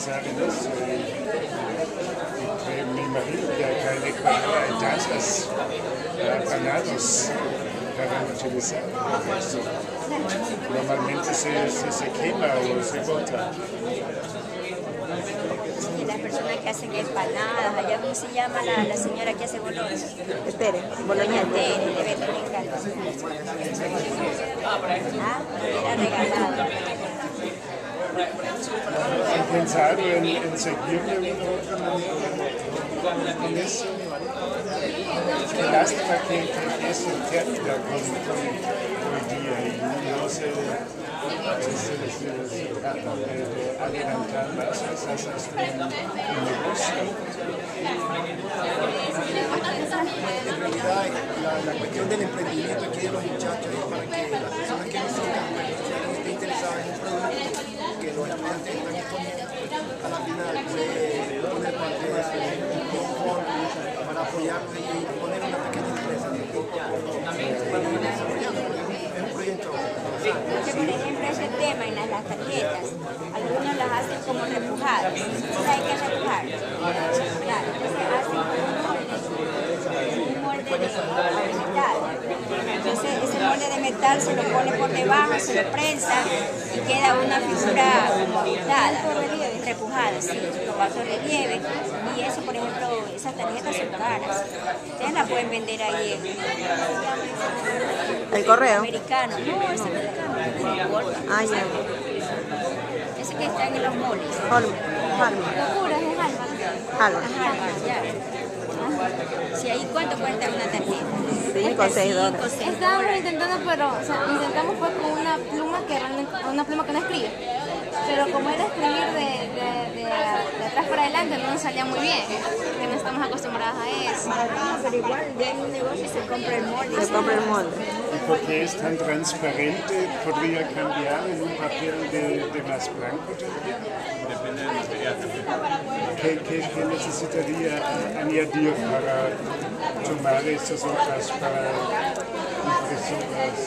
pensar en eso. Y me imagino que acá hay tazas apanados para utilizar eso. Normalmente se quema o se bota. Y las personas que hacen empanadas, allá cómo se llama la señora que hace boloña. Tere, boloña. Tere, le ve también encanta. Ah, era regalado. ¿Han pensado en seguirle una otra manera con eso? Qué lástima que eso termina con hoy día y no se trata de adelantar las cosas hasta un negocio. En realidad, la cuestión del emprendimiento aquí de los muchachos es para que las personas que visitan estén interesadas en un producto que los estudiantes están exponiendo, a la final puede poner parte de eso en un fondo para apoyarlos y poner una pequeña empresa para ir desarrollando. Es un proyecto. Porque, por ejemplo, ese tema en las tarjetas, algunos las hacen como repujadas. ¿Sabes qué es repujar? Claro, entonces hacen un molde de metal. Entonces ese molde de metal se lo pone por debajo, se lo prensa y queda una figura como pintada, repujada, sí, con bajo relieve. Y eso, por ejemplo, esas tarjetas son caras. Ustedes la pueden vender ahí ¿El correo? americano. No, es americano. Ah, ya. Ese que está en los moles. Locura, es Alba. Alba. Ajá, ya. Si ahí, ¿cuánto cuesta una tarjeta? 5 o 6 dólares. Estábamos intentando, pero o sea, intentamos pues con una pluma que no escribe. Pero como era escribir de atrás para adelante, no nos salía muy bien, porque no estamos acostumbrados a eso. Pero igual, ya en un negocio se compra el molde. Se compra el molde. ¿Y por qué es tan transparente? ¿Podría cambiar en un papel de más blanco también? Depende del material también. ¿Qué necesitaría añadir para tomar esas hojas para impresoras?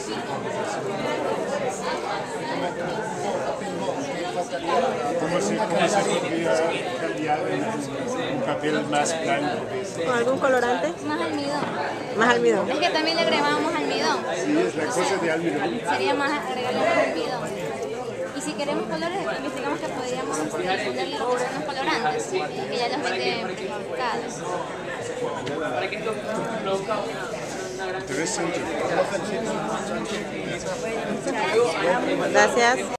¿Cómo se podría cambiar en un papel más blanco? ¿Con algún colorante? Más almidón. Más almidón. Es que también le agregamos almidón. Sí, es la cosa de almidón. Sería más agregarle más almidón. Y si queremos colores, investigamos que podríamos ponerle unos colorantes, que ya los venden prefabricados. Interesante. Gracias.